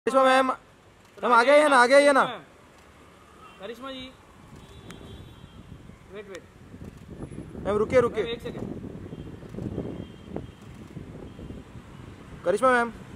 करिश्मा ma'am, हम आ गए हैं ना, आ गए हैं ना। करिश्मा जी वेट मैम रुकिए रुकिए। एक सेकंड। करिश्मा मैम